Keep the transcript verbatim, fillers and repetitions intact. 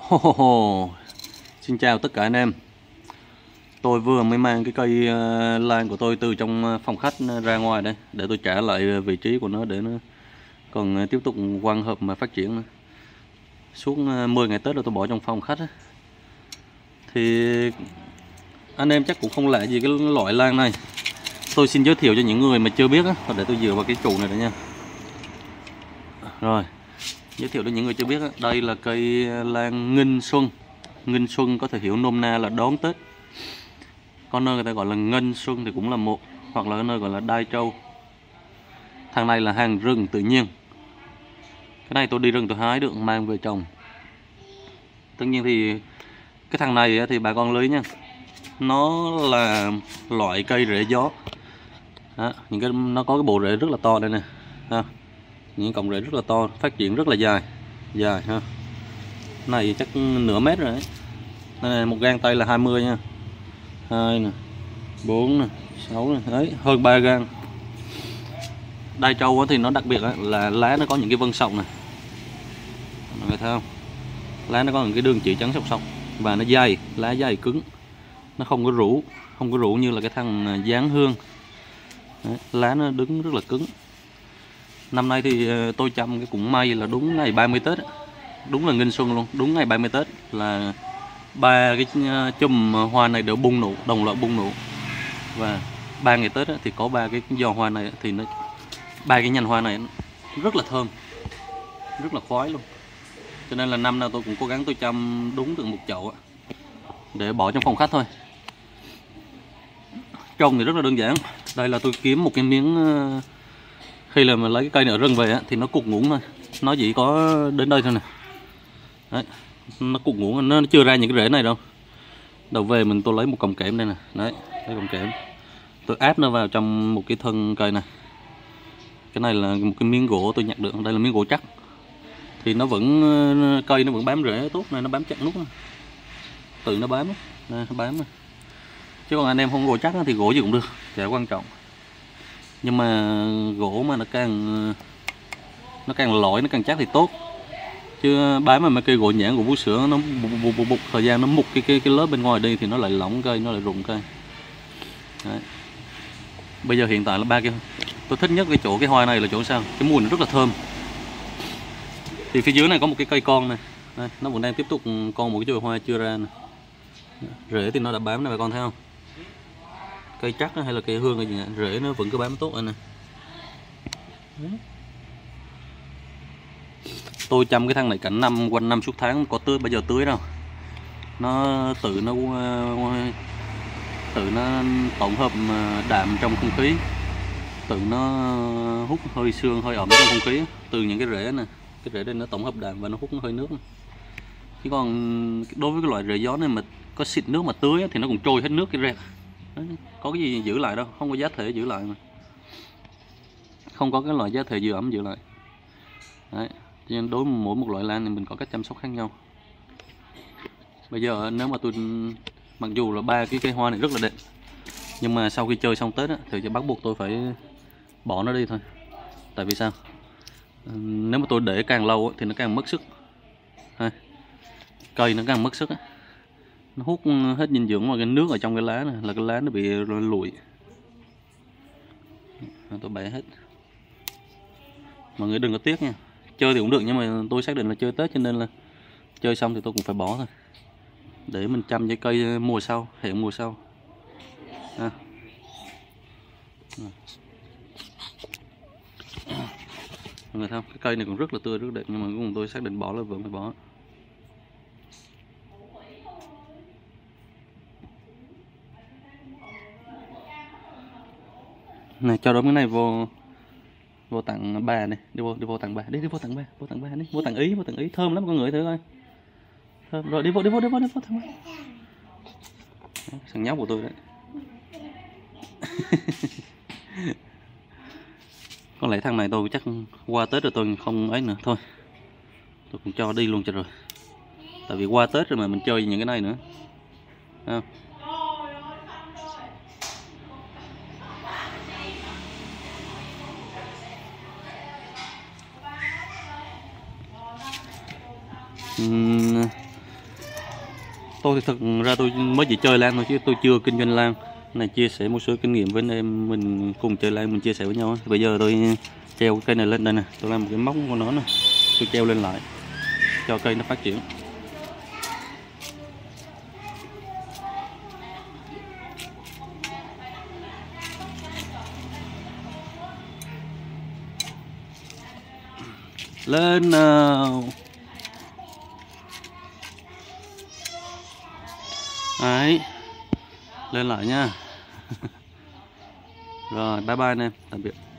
Ho, ho, ho. Xin chào tất cả anh em. Tôi vừa mới mang cái cây uh, lan của tôi từ trong phòng khách ra ngoài đây để tôi trả lại vị trí của nó để nó còn tiếp tục quang hợp mà phát triển nữa. Suốt uh, mười ngày Tết rồi tôi bỏ trong phòng khách á. Thì anh em chắc cũng không lạ gì cái loại lan này. Tôi xin giới thiệu cho những người mà chưa biết á, để tôi dựa vào cái trụ này đấy nha. Rồi, giới thiệu cho những người chưa biết á, đây là cây lan nghinh xuân. Nghinh xuân có thể hiểu nôm na là đón Tết. Có nơi người ta gọi là ngân xuân thì cũng là một, hoặc là nơi gọi là đai trâu. Thằng này là hàng rừng tự nhiên. Cái này tôi đi rừng tôi hái được mang về trồng. Tất nhiên thì cái thằng này thì bà con lưu nha, nó là loại cây rễ gió. Đó, những cái nó có cái bộ rễ rất là to đây nè. Ha. Những cọng rễ rất là to, phát triển rất là dài, dài ha. Này chắc nửa mét rồi đấy. Đây này, một gang tay là hai mươi nha. Hai nè, bốn nè, sáu nè, đấy, hơn ba gang. Đai trâu thì nó đặc biệt là lá nó có những cái vân sọc này. Mọi người thấy không? Lá nó có những cái đường chỉ trắng sọc sọc và nó dày, lá dày cứng. Nó không có rũ, không có rũ như là cái thằng giáng hương. Đấy, lá nó đứng rất là cứng. Năm nay thì tôi chăm cái cũng may là đúng ngày ba mươi Tết. Đúng là nghinh xuân luôn, đúng ngày ba mươi Tết là ba cái chùm hoa này đều bung nụ, đồng loạt bung nụ. Và ba ngày Tết thì có ba cái giò hoa này thì nó ba cái nhành hoa này rất là thơm, rất là khoái luôn. Cho nên là năm nào tôi cũng cố gắng tôi chăm đúng được một chậu để bỏ trong phòng khách thôi. Trồng thì rất là đơn giản. Đây là tôi kiếm một cái miếng, khi là mà lấy cái cây này ở rừng về thì nó cục ngủng thôi, nó chỉ có đến đây thôi nè. Đấy, nó cục ngủng, nó chưa ra những cái rễ này đâu. Đầu về mình tôi lấy một cọng kẽm đây nè, đấy, cái cọng kẽm tôi áp nó vào trong một cái thân cây này. Cái này là một cái miếng gỗ tôi nhặt được, đây là miếng gỗ chắc thì nó vẫn, cây nó vẫn bám rễ tốt này, nó bám chặt nút tự nó bám đây, nó bám. Chứ còn anh em không gỗ chắc thì gỗ gì cũng được, chả quan trọng. Nhưng mà gỗ mà nó càng nó càng lõi, nó càng chắc thì tốt. Chứ bám mà mấy cây gỗ nhãn, gỗ vú sữa nó bục, bục, bục, bục, thời gian nó mục cái, cái cái lớp bên ngoài đi thì nó lại lỏng cây, nó lại rụng cây. Đấy. Bây giờ hiện tại là ba cái tôi thích nhất cái chỗ cái hoa này là chỗ sao? Cái mùi nó rất là thơm. Thì phía dưới này có một cái cây con này. Đây, nó vẫn đang tiếp tục con một cái chồi hoa chưa ra này. Rễ thì nó đã bám này, bà con thấy không? Cây chắc hay là cây hương hay gì này, rễ nó vẫn cứ bám tốt rồi nè. Tôi chăm cái thằng này cả năm, quanh năm suốt tháng, có tưới bây giờ tưới đâu. Nó tự nó tự nó tổng hợp đạm trong không khí, tự nó hút hơi sương, hơi ẩm trong không khí từ những cái rễ này. Cái rễ đây nó tổng hợp đạm và nó hút hơi nước. Chứ còn đối với cái loại rễ gió này mà có xịt nước mà tưới thì nó cũng trôi hết nước cái rễ. Có cái gì giữ lại đâu, không có giá thể giữ lại mà. Không có cái loại giá thể giữ ẩm giữ lại. Đấy. Cho nên đối với mỗi một loại lan thì mình có cách chăm sóc khác nhau. Bây giờ nếu mà tôi mặc dù là ba cái cây hoa này rất là đẹp, nhưng mà sau khi chơi xong Tết á, thì bắt buộc tôi phải bỏ nó đi thôi. Tại vì sao? Nếu mà tôi để càng lâu á, thì nó càng mất sức. Ha. Cây nó càng mất sức á. Nó hút hết dinh dưỡng và cái nước ở trong cái lá này, là cái lá nó bị lụi. Tôi bẻ hết. Mọi người đừng có tiếc nha. Chơi thì cũng được nhưng mà tôi xác định là chơi Tết cho nên là chơi xong thì tôi cũng phải bỏ thôi. Để mình chăm cái cây mùa sau, hẹn mùa sau. À. Mọi người thấy không? Cái cây này cũng rất là tươi, rất đẹp nhưng mà cuối cùng tôi xác định bỏ là vẫn phải bỏ. Này cho đống cái này vô vô tặng bà này, đi vô đi vô tặng bà, đi đi vô tặng bà, vô tặng bà đi, vô tặng Ý, vô tặng Ý, thơm lắm con ngửi thử coi. Thơm. Rồi đi vô đi vô đi vô đi vô tặng bà. Thằng nhóc của tôi đấy. Có lẽ thằng này tôi chắc qua Tết rồi tôi không ấy nữa thôi. Tôi cũng cho đi luôn cho rồi. Tại vì qua Tết rồi mà mình chơi những cái này nữa. Thấy không? Tôi thì thật ra tôi mới chỉ chơi lan thôi chứ tôi chưa kinh doanh lan. Này chia sẻ một số kinh nghiệm với anh em mình cùng chơi lan, mình chia sẻ với nhau. Bây giờ tôi treo cây này lên đây nè, tôi làm một cái móc của nó nè, tôi treo lên lại cho cây nó phát triển. Lên nào. Đấy, lên lại nha. Rồi bye bye anh em, tạm biệt.